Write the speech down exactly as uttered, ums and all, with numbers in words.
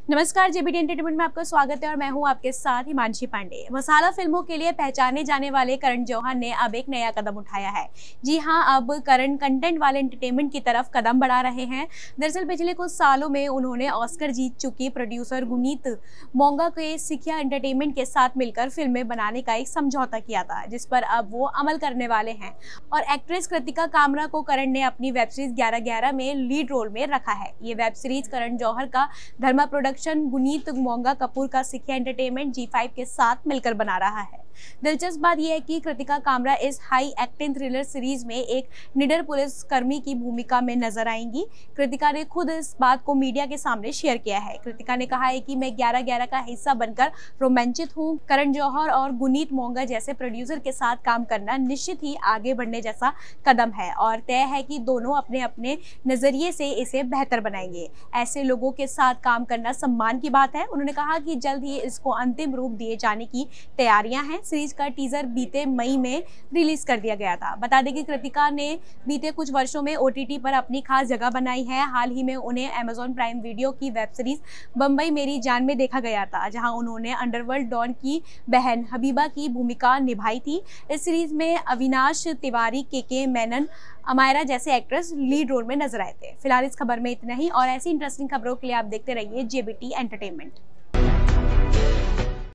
नमस्कार, JBT entertainment में आपका स्वागत है और मैं हूं आपके साथ हिमांशी पांडे। मसाला फिल्मों के लिए पहचाने जाने वाले करण जौहर ने अब एक नया कदम उठाया है। जी हां, अब करण कंटेंट वाले एंटरटेनमेंट की तरफ कदम बढ़ा रहे हैं। दरअसल पिछले कुछ सालों में उन्होंने ऑस्कर जीत चुकी प्रोड्यूसर गुनीत मोंगा के सिखिया एंटरटेनमेंट के साथ मिलकर फिल्में बनाने का एक समझौता किया था, जिस पर अब वो अमल करने वाले हैं। और एक्ट्रेस कृतिका कामरा को करण ने अपनी वेब सीरीज ग्यारह ग्यारह में लीड रोल में रखा है। ये वेब सीरीज करण जौहर का धर्मा प्रोडक्शन गुनीत मोंगा कपूर का सिखिया एंटरटेनमेंट जी फाइव के साथ मिलकर बना रहा है। दिलचस्प बात यह है कि कृतिका कामरा इस हाई एक्टिंग थ्रिलर सीरीज में एक निडर पुलिस कर्मी की भूमिका में नजर आएंगी। कृतिका ने खुद इस बात को मीडिया के सामने शेयर किया है। कृतिका ने कहा है कि मैं ग्यारह ग्यारह का हिस्सा बनकर रोमांचित हूँ। करण जौहर और गुनीत मोंगा जैसे प्रोड्यूसर के साथ काम करना निश्चित ही आगे बढ़ने जैसा कदम है और तय है कि दोनों अपने अपने नजरिए से इसे बेहतर बनाएंगे। ऐसे लोगों के साथ काम करना सम्मान की बात है। उन्होंने कहा कि जल्द ही इसको अंतिम रूप दिए जाने की तैयारियां हैं। सीरीज का टीजर बीते मई में रिलीज कर दिया गया था। बता दें कि कृतिका ने बीते कुछ वर्षों में ओटीटी पर अपनी खास जगह बनाई है। हाल ही में उन्हें अमेज़न प्राइम वीडियो की वेब सीरीज बम्बई मेरी जान में देखा गया था, जहां उन्होंने अंडरवर्ल्ड डॉन की बहन हबीबा की भूमिका निभाई थी। इस सीरीज में अविनाश तिवारी, के के मेनन, अमायरा जैसे एक्ट्रेस लीड रोल में नजर आए थे। फिलहाल इस खबर में इतना ही और ऐसी इंटरेस्टिंग खबरों के लिए आप देखते रहिए जेबीटी एंटरटेनमेंट।